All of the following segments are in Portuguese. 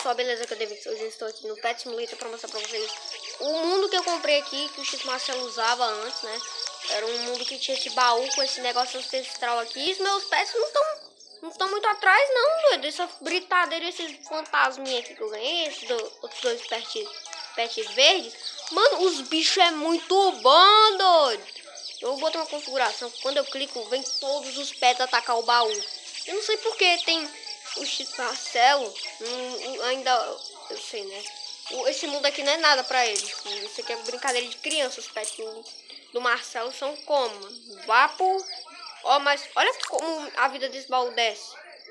pessoal, beleza? Que hoje eu estou aqui no Pet Simulator para mostrar para vocês o mundo que eu comprei aqui, que o X Marcelo usava antes, né? Era um mundo que tinha esse baú com esse negócio ancestral aqui. E os meus pets não estão muito atrás, não, doido. Essa britadeira, esses fantasminhas aqui que eu ganhei, esses outros dois pets verdes. Mano, os bichos é muito bom, doido. Eu vou botar uma configuração que quando eu clico, vem todos os pets atacar o baú. Eu não sei porque tem o X Marcelo, ainda, eu sei, né? Esse mundo aqui não é nada pra ele. Isso aqui é brincadeira de criança. Os pets do Marcelo são como? Vapo. Ó, mas olha como a vida desse baú desce.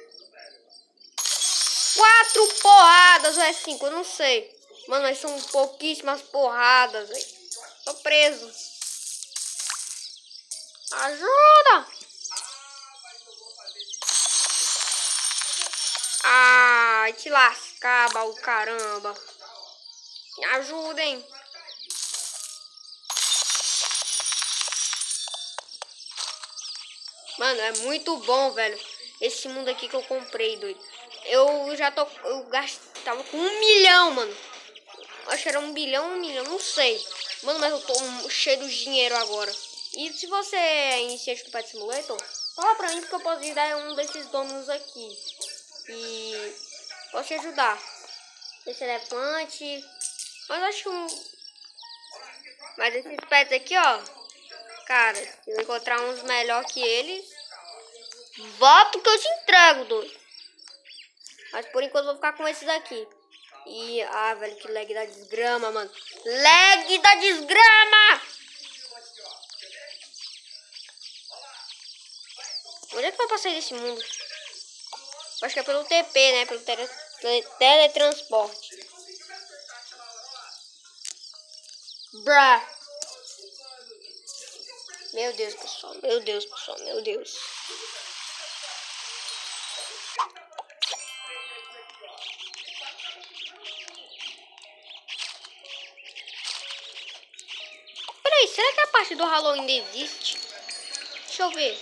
4 porradas ou é 5? Eu não sei. Mano, mas são pouquíssimas porradas, velho. Tô preso. Ajuda! Ai, te lascar, baú, caramba. Me ajudem. Mano, é muito bom, velho. Esse mundo aqui que eu comprei, doido. Eu gastava com 1 milhão, mano. Acho que era 1 bilhão, 1 milhão, não sei. Mano, mas eu tô cheio de dinheiro agora. E se você é iniciante do Pet Simulator, fala pra mim que eu posso te dar um desses donos aqui. E posso te ajudar. Esse elefante. Mas acho que Mas esses pets aqui, ó. Cara, se eu encontrar uns melhor que eles, volto que eu te entrego, doido. Mas por enquanto eu vou ficar com esses aqui. E, velho, que lag da desgrama, mano. Lag da desgrama! Onde é que vai passar desse mundo? Acho que é pelo TP, né? Pelo teletransporte. Brá. Meu Deus, pessoal. Meu Deus, pessoal. Meu Deus. Peraí, será que a parte do Halloween ainda existe? Deixa eu ver.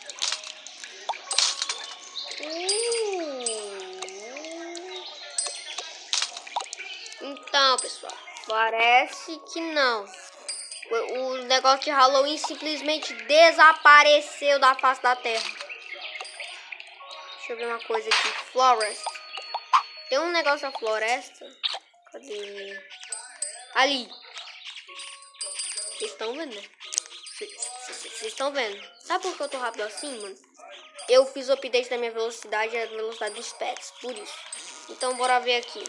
Então, pessoal, parece que não. O negócio de Halloween simplesmente desapareceu da face da terra. Deixa eu ver uma coisa aqui. Florest. Tem um negócio na floresta. Cadê? Ali. Vocês estão vendo, né? Vocês estão vendo? Sabe por que eu tô rápido assim, mano? Eu fiz o update da minha velocidade e a velocidade dos pets. Por isso. Então, bora ver aqui.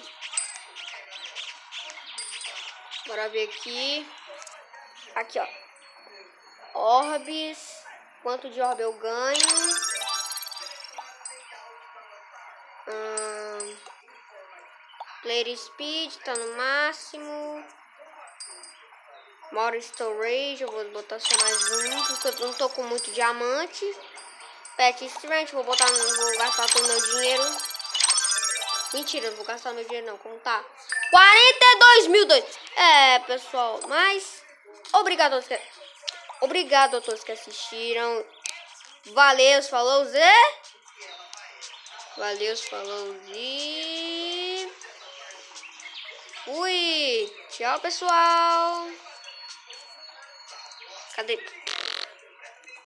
Bora ver aqui. Aqui, ó. Orbes. Quanto de orbe eu ganho? Player Speed tá no máximo. More Storage. Eu vou botar só mais um, porque eu não tô com muito diamante. Pet Strength. Vou gastar todo o meu dinheiro. Mentira, não vou gastar meu dinheiro não. Como tá? 42 mil, doido. É, pessoal, mas obrigado a todos que assistiram. Valeu, falou, Zé. Valeu, falou, e fui. Tchau, pessoal. Cadê?